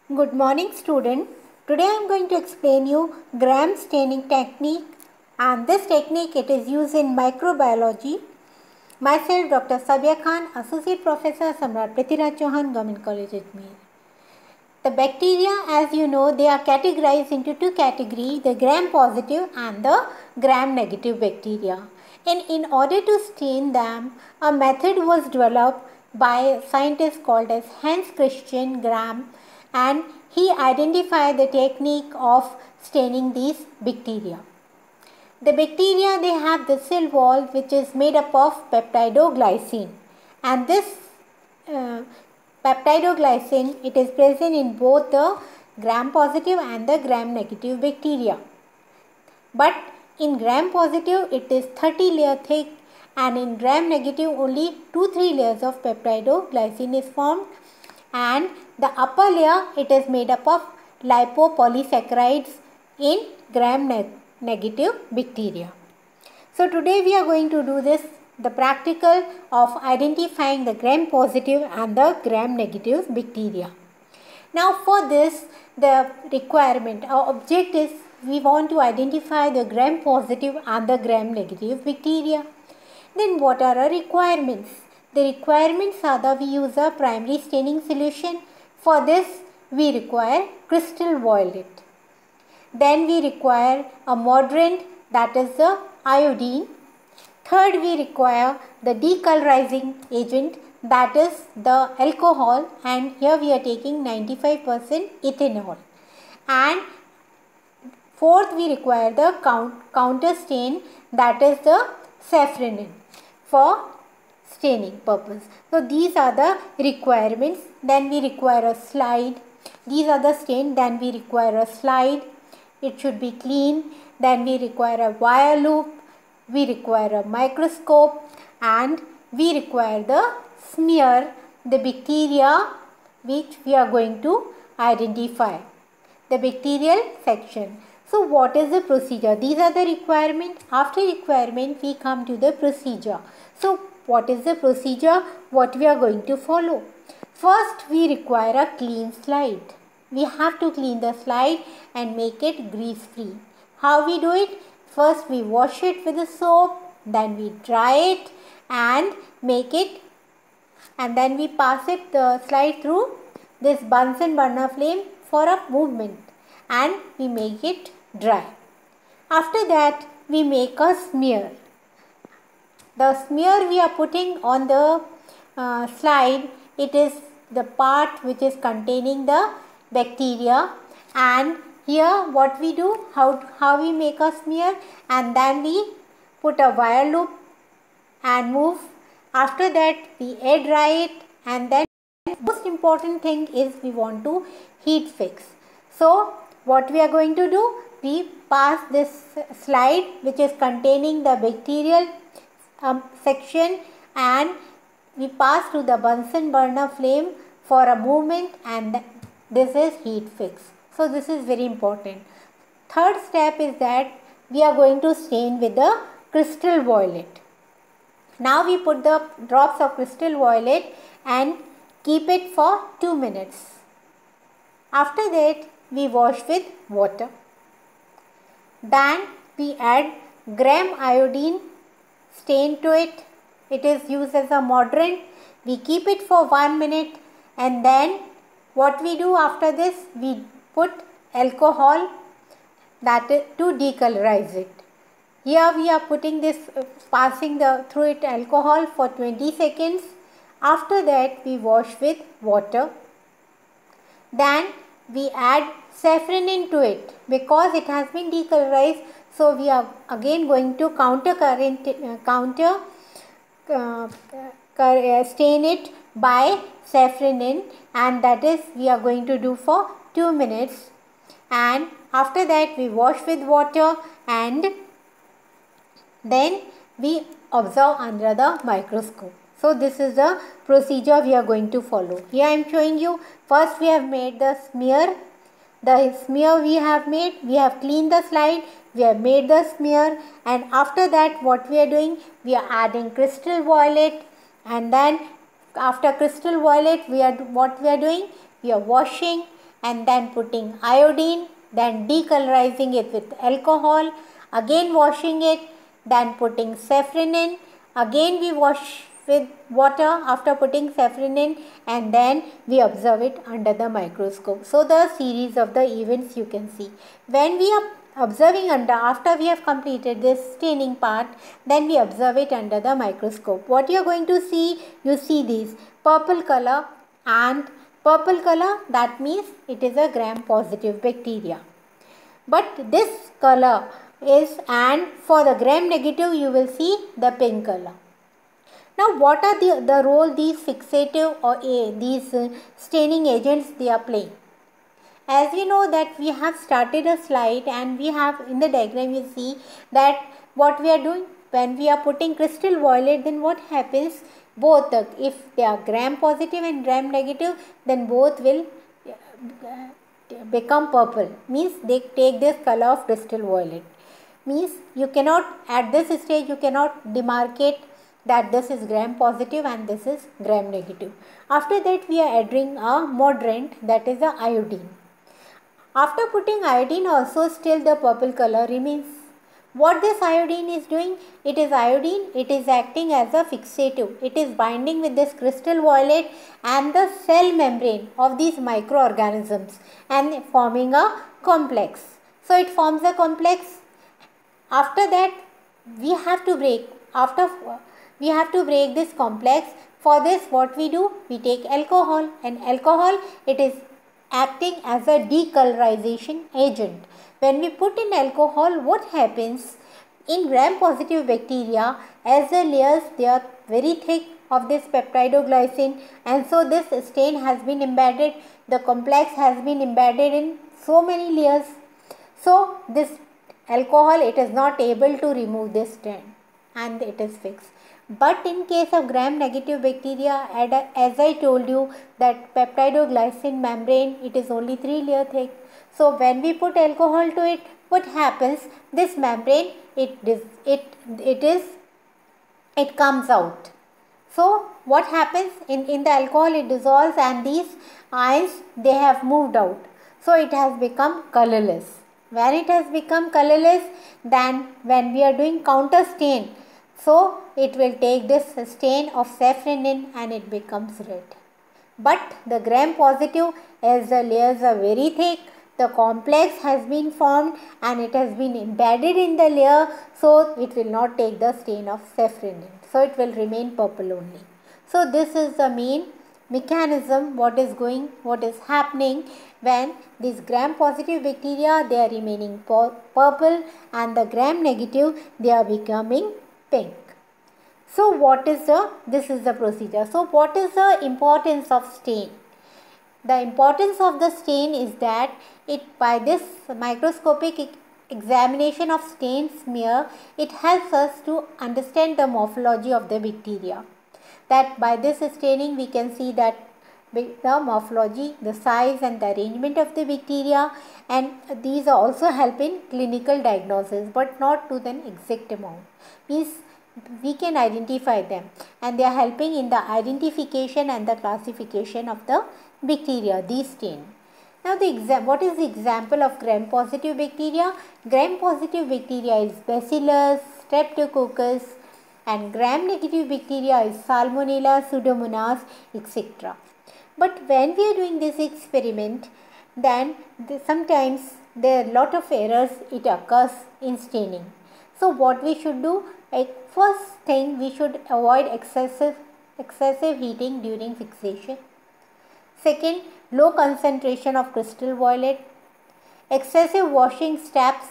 Good morning student. Today I am going to explain you gram staining technique, and this technique it is used in microbiology. Myself Dr. Sabia Khan, Associate Professor, Samrat Prithviraj Chauhan, Government College Ajmer. The bacteria, as you know, they are categorized into two categories, the gram positive and the gram negative bacteria. And in order to stain them, a method was developed by a scientist called as Hans Christian Gram, and he identified the technique of staining these bacteria. The bacteria, they have the cell wall which is made up of peptidoglycine, and this uh, peptidoglycine, it is present in both the gram positive and the gram negative bacteria. But in gram positive it is 30 layer thick, and in gram negative only 2-3 layers of peptidoglycine is formed, and the upper layer it is made up of lipopolysaccharides in gram negative bacteria. So today we are going to do the practical of identifying the gram positive and the gram negative bacteria. Now for this, the requirement, our object is we want to identify the gram positive and the gram negative bacteria. Then what are our requirements? The requirements are that we use a primary staining solution. For this we require crystal violet. Then we require a moderant, that is the iodine. Third, we require the decolorizing agent, that is the alcohol, and here we are taking 95% ethanol. And fourth, we require the counter stain, that is the safranin for staining purpose. So these are the requirements. Then we require a slide. These are the stain. Then we require a slide. It should be clean. Then we require a wire loop. We require a microscope, and we require the smear, the bacteria which we are going to identify, the bacterial section. So what is the procedure? These are the requirements. After requirement we come to the procedure. So what is the procedure? What we are going to follow? First we require a clean slide. We have to clean the slide and make it grease free. How we do it? First we wash it with a soap, then we dry it and make it, and then we pass it the slide through this Bunsen burner flame for a movement, and we make it dry. After that we make a smear. The smear we are putting on the slide, it is the part which is containing the bacteria, and here what we do, how we make a smear, and then we put a wire loop and move. After that we air dry it, and then most important thing is we want to heat fix. So what we are going to do, we pass this slide which is containing the bacterial section, and we pass to the Bunsen burner flame for a movement, and this is heat fix. So this is very important. Third step is that we are going to stain with the crystal violet. Now we put the drops of crystal violet and keep it for 2 minutes. After that we wash with water. Then we add gram iodine stain to it. It is used as a moderant. We keep it for 1 minute, and then what we do after this, we put alcohol, that is to decolorize it. Here we are putting this, passing through it alcohol for 20 seconds. After that we wash with water. Then we add safranin to it because it has been decolorized. So we are again going to stain it by safranin, and that is we are going to do for 2 minutes, and after that we wash with water, and then we observe under the microscope. So this is the procedure we are going to follow. Here I am showing you. First we have made the smear. The smear we have made, we have cleaned the slide, we have made the smear, and after that what we are doing, we are adding crystal violet, and then after crystal violet what we are doing, we are washing, and then putting iodine, then decolorizing it with alcohol, again washing it, then putting safranin, again we wash with water after putting safranin, and then we observe it under the microscope. So the series of the events you can see. When we are observing after we have completed this staining part, then we observe it under the microscope. What you are going to see? You see these purple color, and purple color, that means it is a gram positive bacteria. But this color is, and for the gram negative you will see the pink color. Now what are the role these fixative or these staining agents they are playing? As you know that we have started a slide, and we have in the diagram you see that what we are doing when we are putting crystal violet, then what happens, both if they are gram positive and gram negative, then both will become purple, means they take this color of crystal violet, means you cannot at this stage you cannot demarcate that this is gram positive and this is gram negative. After that we are adding a moderant, that is the iodine. After putting iodine also, still the purple color remains. What this iodine is doing? It is iodine, it is acting as a fixative. It is binding with this crystal violet and the cell membrane of these microorganisms and forming a complex. So it forms a complex. After that we have to break. We have to break this complex. For this what we do? We take alcohol, and alcohol, it is acting as a decolorization agent. When we put in alcohol, what happens in gram positive bacteria, as the layers they are very thick of this peptidoglycine, and so this stain has been embedded, the complex has been embedded in so many layers. So this alcohol, it is not able to remove this stain and it is fixed. But in case of gram negative bacteria, as I told you that peptidoglycine membrane, it is only 3 layer thick. So when we put alcohol to it, what happens? This membrane, it comes out. So what happens in the alcohol? It dissolves and these ions, they have moved out. So it has become colorless. When it has become colorless, then when we are doing counter stain, so it will take this stain of safranin and it becomes red. But the gram positive, as the layers are very thick, the complex has been formed and it has been embedded in the layer, so it will not take the stain of safranin. So it will remain purple only. So this is the main mechanism, what is happening when these gram positive bacteria, they are remaining purple, and the gram negative, they are becoming pink. So this is the procedure. So what is the importance of stain? The importance of the stain is that by this microscopic examination of stain smear, it helps us to understand the morphology of the bacteria. That by this staining we can see that the morphology, the size and the arrangement of the bacteria, and these also help in clinical diagnosis, but not to an exact amount. Means we can identify them, and they are helping in the identification and the classification of the bacteria, these stain. Now what is the example of gram positive bacteria? Gram positive bacteria is Bacillus, Streptococcus, and gram negative bacteria is Salmonella, Pseudomonas, etc. But when we are doing this experiment, then sometimes there are a lot of errors it occurs in staining. So what we should do? First thing, we should avoid excessive heating during fixation. Second, low concentration of crystal violet. Excessive washing steps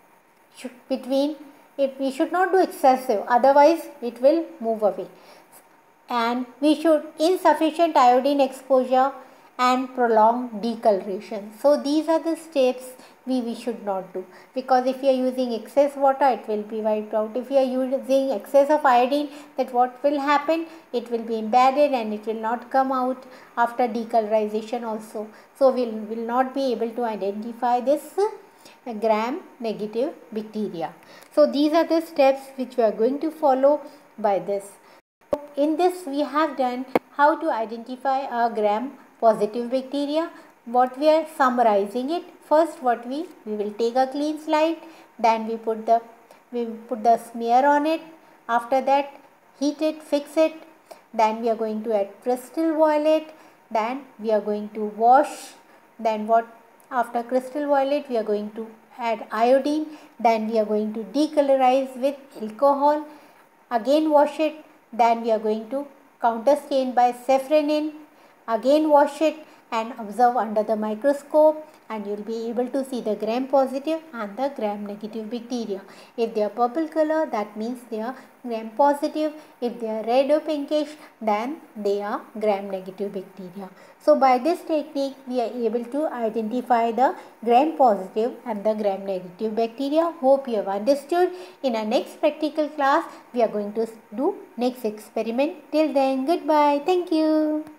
we should not do excessive, otherwise it will move away. And we should insufficient iodine exposure and prolonged decoloration. So these are the steps we should not do, because if you are using excess water, it will be wiped out. If you are using excess of iodine, that what will happen? It will be embedded and it will not come out after decolorization also. So we will not be able to identify this gram negative bacteria. So these are the steps which we are going to follow by this. In this we have done how to identify a gram positive bacteria. what we are summarizing it. First, what we will take a clean slide, then we put the smear on it. After that, heat it, fix it. Then we are going to add crystal violet. Then we are going to wash. Then what? After crystal violet, we are going to add iodine. Then we are going to decolorize with alcohol. Again wash it. Then we are going to counter stain by safranin. Again wash it and observe under the microscope, and you will be able to see the gram positive and the gram negative bacteria. If they are purple color, that means they are gram positive. If they are red or pinkish, then they are gram negative bacteria. So by this technique, we are able to identify the gram positive and the gram negative bacteria. Hope you have understood. In our next practical class, we are going to do next experiment. Till then, goodbye. Thank you.